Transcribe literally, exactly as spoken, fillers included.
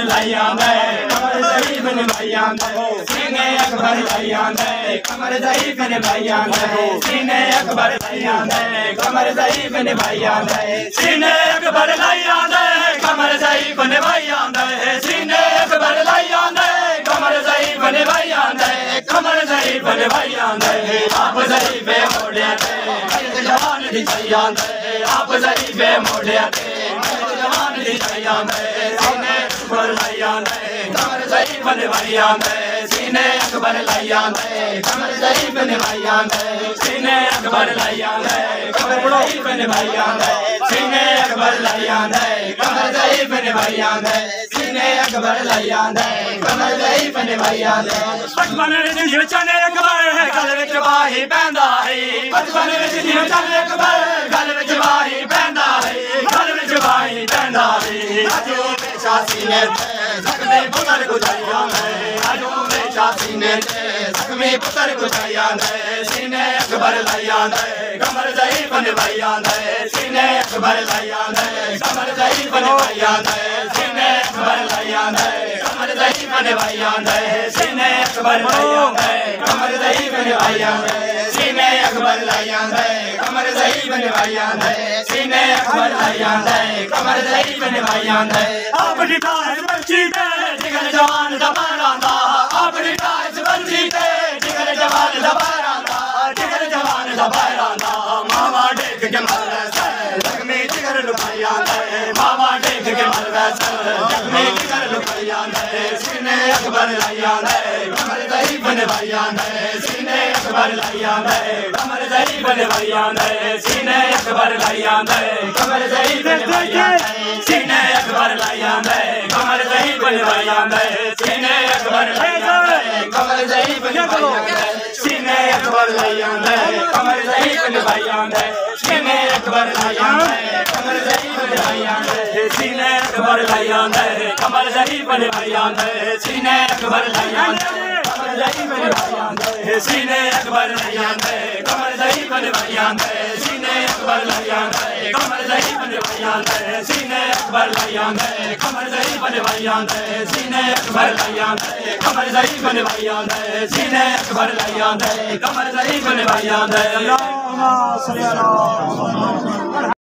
اکبر لائی آندا ہے کمر ضعیف نبھائی آندا ہے سینے اکبر لائی آندا ہے کمر ضعیف نبھائی آندا ہے سینے اکبر لائی آندا ہے کمر ضعیف نبھائی آندا ہے سینے اکبر لائی آندا ہے کمر ضعیف نبھائی آندا ہے سینے اکبر لائی آندا ہے کمر ضعیف نبھائی آندا ہے کمر ضعیف نبھائی آندا ہے آپ ضعیف موڑیا تے جوان دی چائی آندا ہے آپ ضعیف موڑیا تے جوان دی چائی آندا ہے سینے اکبر لائی آندا ہے کمر ضعیف نبھائی آندا ہے سینے اکبر لائی آندا ہے کمر ضعیف نبھائی آندا ہے سینے اکبر لائی آندا ہے کمر ضعیف نبھائی آندا ہے سینے اکبر لائی آندا ہے کمر ضعیف نبھائی آندا ہے سینے اکبر لائی آندا ہے کمر ضعیف نبھائی آندا ہے بچپن وچ جیو چنے اکبر گل وچ واہی پیندا ہے بچپن وچ جیو چنے اکبر گل وچ واہی پیندا ہے گل وچ واہی پیندا ہے اجو پیشا سینے تے زخمی پتر گزاری آندا ہے اجو پیشا سینے تے زخمی پتر گزاری آندا ہے سینے اکبر لائی آندا ہے کمر ضعیف نبھائی آندا ہے سینے اکبر لائی آندا ہے کمر ضعیف نبھائی آندا ہے سینے اکبر لائی آندا ہے کمر ضعیف نبھائی آندا ہے سینے اکبر لائی آندا ہے کمر ضعیف نبھائی آندا ہے سینے اکبر لائی آندا ہے کمر ضعیف نبھائی آندا ہے سینے اکبر لائی آندا ہے کمر ضعیف نبھائی آندا ہے آپ دی ٹائس بچی تے جگر جوان دا بار آندا آپ دی ٹائس بچی تے جگر جوان دا بار آندا جگر جوان دا بار آندا ماما ڈیکھ کے مر ویسے زخمی جگر لکائی آندا ہے ماما ڈیکھ کے مر ویسے زخمی جگر لکائی آندا ہے سینے اکبر لائی آندا ہے کمر ضعیف نبھائی آندا ہے سینے اکبر لائی آندا ہے کمر ضعیف نبھائی آندا ہے سینے اکبر لائی آندا ہے کمر ضعیف نبھائی آندا ہے سینے اکبر لائی آندا ہے کمر ضعیف نبھائی آندا ہے سینے اکبر لائی آندا ہے کمر ضعیف نبھائی آندا ہے سینے اکبر لائی آندا ہے کمر ضعیف نبھائی آندا ہے سینے اکبر لائی آندا ہے کمر ضعیف نبھائی آندا ہے سینے اکبر لائی آندا ہے کمر ضعیف نبھائی آندا ہے سینے اکبر لائی آندا ہے کمر ضعیف نبھائی آندا ہے سینے اکبر لائی آندا ہے کمر ضعیف نبھائی آندا ہے سینے اکبر لائی آندا ہے کمر ضعیف نبھائی آندا ہے سینے اکبر لائی آندا ہے کمر ضعیف نبھائی آندا ہے سینے اکبر لائی آندا ہے کمر ضعیف نبھائی آندا ہے سینے اکبر لائی آندا ہے کمر ضعیف نبھائی آندا ہے اللهم صل علی